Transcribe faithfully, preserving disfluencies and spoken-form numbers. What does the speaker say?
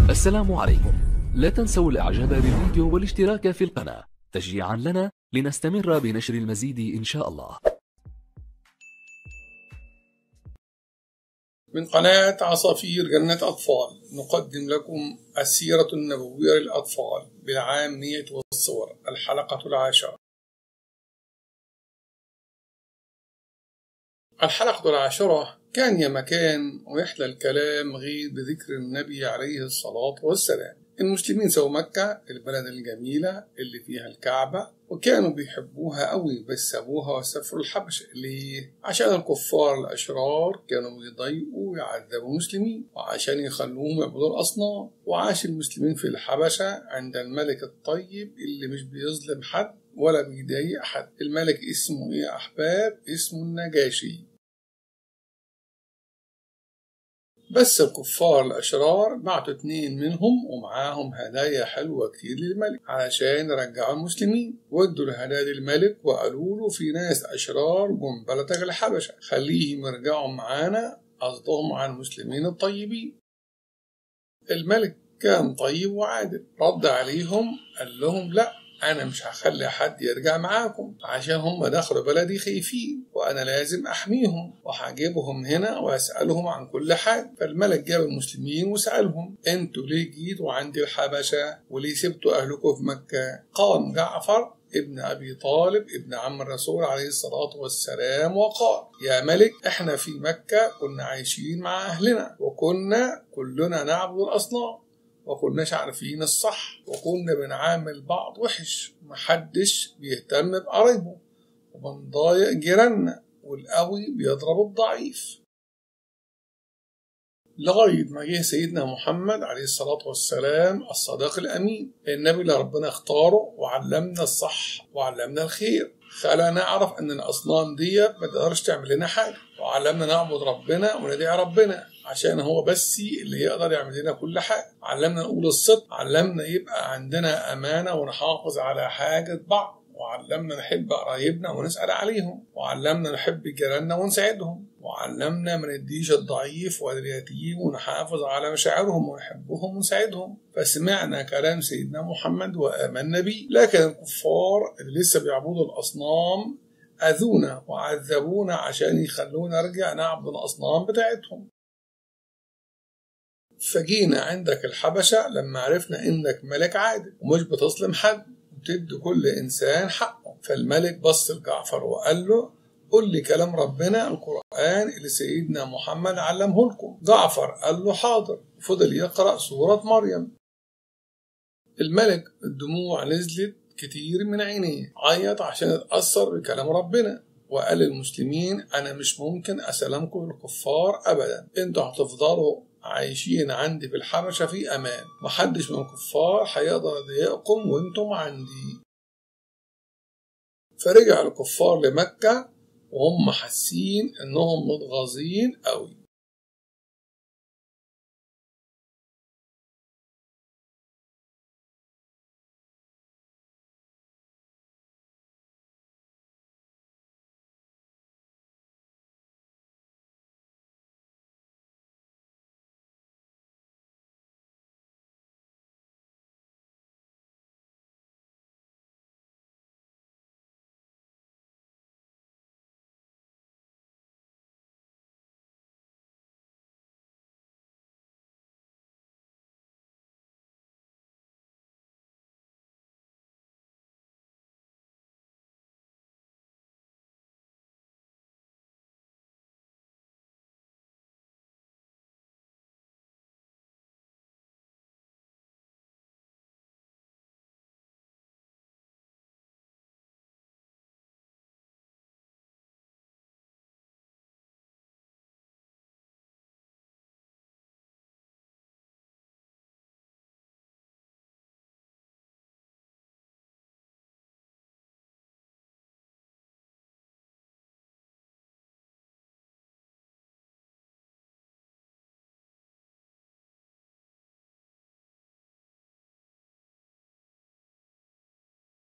السلام عليكم. لا تنسوا الاعجاب بالفيديو والاشتراك في القناة تشجيعا لنا لنستمر بنشر المزيد إن شاء الله. من قناة عصافير جنة أطفال نقدم لكم السيرة النبوية للأطفال بالعامية والصور، الحلقة العاشرة. الحلقة العاشرة: كان يا مكان ويحلى الكلام غير بذكر النبي عليه الصلاة والسلام. المسلمين سووا مكة، البلد الجميلة اللي فيها الكعبة، وكانوا بيحبوها قوي، بس سابوها وسافروا الحبشة. ليه؟ عشان الكفار الأشرار كانوا بيضايقوا ويعذبوا المسلمين، وعشان يخلوهم يعبدوا الأصنام. وعاش المسلمين في الحبشة عند الملك الطيب اللي مش بيظلم حد ولا بيضايق حد. الملك اسمه ايه يا أحباب؟ اسمه النجاشي. بس الكفار الأشرار بعتوا اتنين منهم ومعاهم هدايا حلوة كتير للملك علشان يرجعوا المسلمين، وادوا الهدايا للملك وقالوا له في ناس أشرار جم بلدك الحبشة، خليهم يرجعوا معانا، قصدهم على المسلمين الطيبين. الملك كان طيب وعادل، رد عليهم قال لهم لا، أنا مش هخلي حد يرجع معاكم عشان هم دخلوا بلدي خايفين وأنا لازم أحميهم، وهجيبهم هنا وأسألهم عن كل حاجة. فالملك جاب المسلمين وسألهم: أنتوا ليه جيتوا عند الحبشة وليه سبتوا أهلكم في مكة؟ قام جعفر ابن أبي طالب ابن عم الرسول عليه الصلاة والسلام وقال: يا ملك، إحنا في مكة كنا عايشين مع أهلنا، وكنا كلنا نعبد الأصنام، وكناش عارفين الصح، وكنا بنعامل بعض وحش، محدش بيهتم بقرايبه، وبنضايق جيراننا، والقوي بيضرب الضعيف. لغاية ما جه سيدنا محمد عليه الصلاة والسلام الصادق الأمين، النبي اللي ربنا اختاره وعلمنا الصح وعلمنا الخير، خلانا نعرف أن الأصنام دي ما تقدرش تعمل لنا حاجة، وعلمنا نعبد ربنا وندعي ربنا عشان هو بس اللي يقدر يعمل لنا كل حاجة. علمنا نقول الصدق، علمنا يبقى عندنا أمانة ونحافظ على حاجة بعض، وعلمنا نحب قرايبنا ونسأل عليهم، وعلمنا نحب جيراننا ونساعدهم، وعلمنا ما نديش الضعيف واليتيم، ونحافظ على مشاعرهم ونحبهم ونساعدهم. فسمعنا كلام سيدنا محمد وآمنا به. لكن الكفار اللي لسه بيعبدوا الأصنام أذونا وعذبونا عشان يخلونا نرجع نعبد الأصنام بتاعتهم. فجينا عندك الحبشة لما عرفنا إنك ملك عادل ومش بتظلم حد وتدي كل إنسان حقه. فالملك بص لجعفر وقال له: قل لي كلام ربنا القرآن اللي سيدنا محمد علمه لكم. جعفر قال له حاضر، وفضل يقرأ سورة مريم. الملك الدموع نزلت كتير من عينيه، عيط عشان اتأثر بكلام ربنا، وقال للمسلمين: أنا مش ممكن أسلمكم للكفار أبدا، انتوا هتفضلوا عايشين عندي في الحبشة في أمان، محدش من الكفار هيقدر يضايقكم وانتم عندي. فرجع الكفار لمكة وهم حاسين انهم متغاظين قوي،